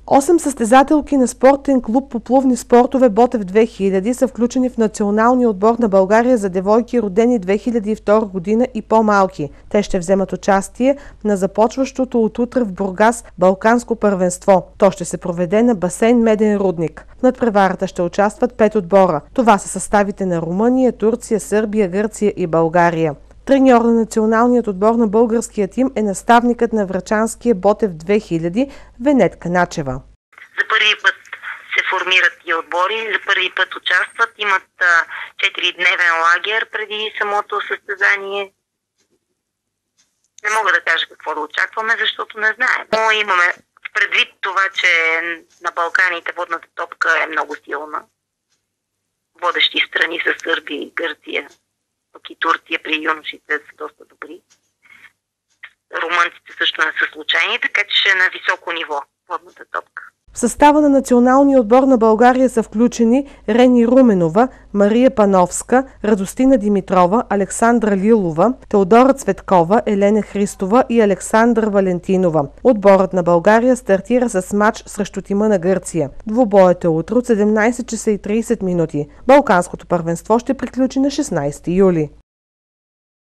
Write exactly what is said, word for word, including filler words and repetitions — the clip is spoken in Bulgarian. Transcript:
Осем състезателки на спортен клуб по плувни спортове Ботев две хиляди са включени в националния отбор на България за девойки, родени две хиляди и втора година и по-малки. Те ще вземат участие на започващото от утре в Бургас Балканско първенство. То ще се проведе на басейн Меден рудник. В надпреварата ще участват пет отбора. Това са съставите на Румъния, Турция, Сърбия, Гърция и България. Треньор на националният отбор на българския тим е наставникът на врачанския Ботев две хиляди Венетка Начева. За първи път се формират и отбори, за първи път участват, имат четиридневен лагер преди самото състезание. Не мога да кажа какво да очакваме, защото не знаем. Но имаме предвид това, че на Балканите водната топка е много силна. Водещи страни са Сърбия и Гърция. Пък и Турция при юношите са доста добри. Румънците също не са случайни, така че ще е на високо ниво водната топка. В състава на националния отбор на България са включени Рени Руменова, Мария Пановска, Радостина Димитрова, Александра Лилова, Теодора Цветкова, Елена Христова и Александра Валентинова. Отборът на България стартира с матч срещу тима на Гърция. Двубоят е утре от седемнайсет часа и трийсет минути. Балканското първенство ще приключи на шестнайсети юли.